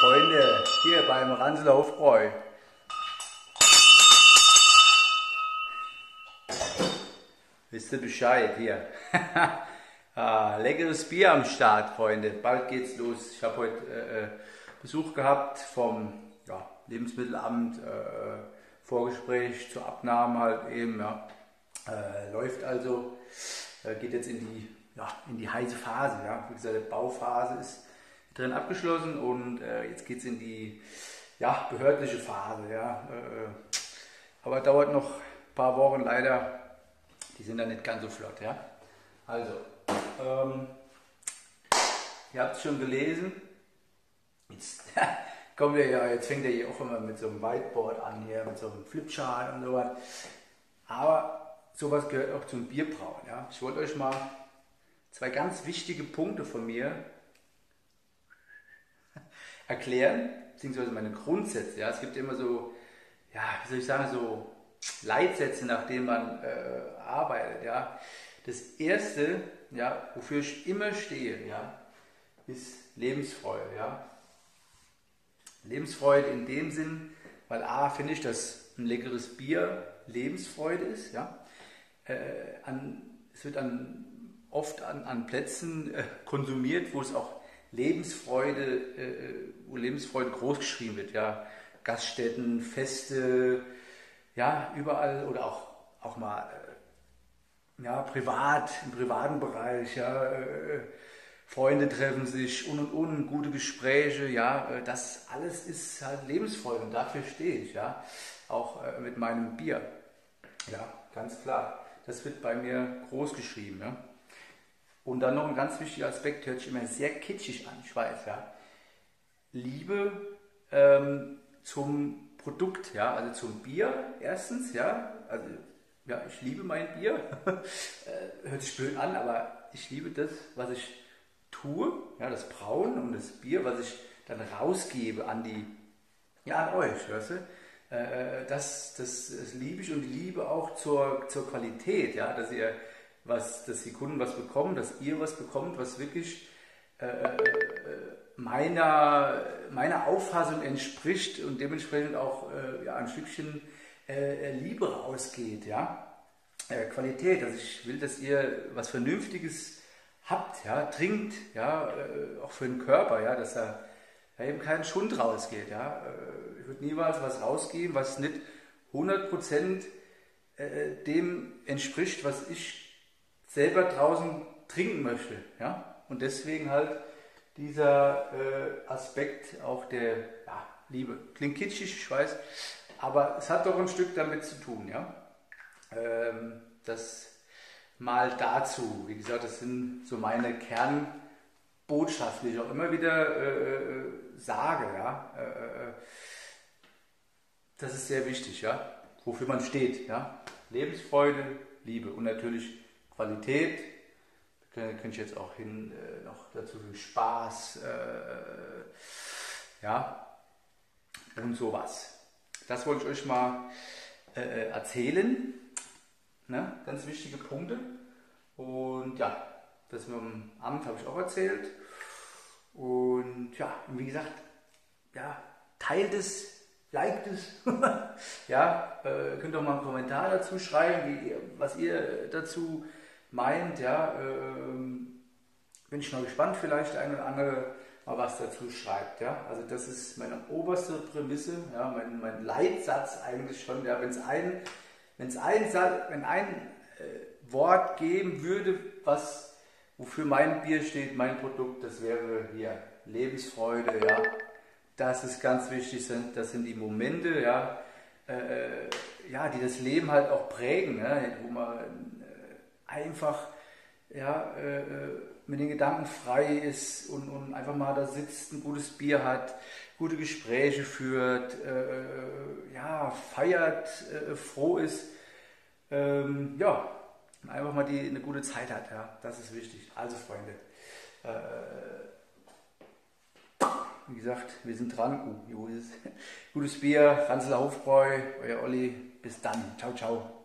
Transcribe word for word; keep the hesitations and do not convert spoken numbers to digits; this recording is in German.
Freunde, hier beim Ranseler Hofbräu. Wisst ihr Bescheid hier? ah, leckeres Bier am Start, Freunde. Bald geht's los. Ich habe heute äh, Besuch gehabt vom ja, Lebensmittelamt, äh, Vorgespräch zur Abnahme halt eben. Ja. Äh, läuft also, äh, geht jetzt in die, ja, in die heiße Phase. Ja. Wie gesagt, die Bauphase ist drin abgeschlossen und äh, jetzt geht es in die ja, behördliche Phase. Ja. Äh, aber dauert noch ein paar Wochen leider. Die sind dann nicht ganz so flott. Ja. Also, ähm, ihr habt es schon gelesen. Jetzt kommen wir ja, jetzt fängt er hier auch immer mit so einem Whiteboard an, hier mit so einem Flipchart und sowas. Aber sowas gehört auch zum Bierbrauen. Ja. Ich wollte euch mal zwei ganz wichtige Punkte von mir erklären, beziehungsweise meine Grundsätze. Ja. Es gibt immer so, ja, wie soll ich sagen, so Leitsätze, nach denen man äh, arbeitet. Ja. Das erste, ja, wofür ich immer stehe, ja, ist Lebensfreude. Ja. Lebensfreude in dem Sinn, weil A, finde ich, dass ein leckeres Bier Lebensfreude ist. Ja. Äh, an, es wird an, oft an, an Plätzen äh, konsumiert, wo es auch Lebensfreude, äh, wo Lebensfreude groß geschrieben wird. Ja. Gaststätten, Feste, ja, überall oder auch, auch mal äh, ja, privat, im privaten Bereich. Ja, äh, Freunde treffen sich und und und, gute Gespräche, ja, das alles ist halt Lebensfreude und dafür stehe ich, ja, auch äh, mit meinem Bier, ja, ganz klar, das wird bei mir groß geschrieben, ja. Und dann noch ein ganz wichtiger Aspekt, hört sich immer sehr kitschig an, ich weiß, ja, Liebe ähm, zum Produkt, ja, also zum Bier erstens, ja, also ja, ich liebe mein Bier, hört sich blöd an, aber ich liebe das, was ich tue, ja, das Brauen und das Bier, was ich dann rausgebe an die, ja, an euch, hörst du? Äh, das, das, das liebe ich und die Liebe auch zur, zur Qualität, ja, dass ihr was, dass die Kunden was bekommen, dass ihr was bekommt, was wirklich äh, meiner, meiner Auffassung entspricht und dementsprechend auch äh, ja, ein Stückchen äh, Liebe rausgeht, ja, äh, Qualität, also ich will, dass ihr was Vernünftiges habt, ja, trinkt, ja, äh, auch für den Körper, ja, dass da ja, eben kein Schund rausgeht, ja. Äh, ich würde niemals was rausgeben, was nicht hundert Prozent äh, dem entspricht, was ich selber draußen trinken möchte, ja. Und deswegen halt dieser äh, Aspekt auch der ja, Liebe. Klingt kitschig, ich weiß, aber es hat doch ein Stück damit zu tun, ja. Ähm, das mal dazu. Wie gesagt, das sind so meine Kernbotschaften, die ich auch immer wieder äh, sage. Ja? Äh, das ist sehr wichtig, ja? Wofür man steht. Ja? Lebensfreude, Liebe und natürlich Qualität. Da könnte ich jetzt auch hin äh, noch dazu Spaß, äh, ja, und sowas. Das wollte ich euch mal äh, erzählen. Ne? Ganz wichtige Punkte. Und ja, das mit dem Amt habe ich auch erzählt. Und ja, und wie gesagt, ja, teilt es, liked es. ja, äh, könnt auch mal einen Kommentar dazu schreiben, wie, was ihr dazu meint. Ja, ähm, bin ich mal gespannt, vielleicht der eine oder andere mal was dazu schreibt. Ja, also das ist meine oberste Prämisse, ja, mein, mein Leitsatz eigentlich schon. Ja, wenn es ein Wenn es ein, wenn ein äh, Wort geben würde, was, wofür mein Bier steht, mein Produkt, das wäre hier Lebensfreude, ja. Das ist ganz wichtig, das sind die Momente, ja, äh, ja, die das Leben halt auch prägen, ne, wo man äh, einfach ja, äh, mit den Gedanken frei ist und, und einfach mal da sitzt, ein gutes Bier hat, gute Gespräche führt, äh, ja, feiert, äh, froh ist, ähm, ja, einfach mal die, eine gute Zeit hat, ja, das ist wichtig. Also Freunde, äh, wie gesagt, wir sind dran, uh, gutes Bier, Ranseler Hofbräu, euer Olli, bis dann, ciao, ciao.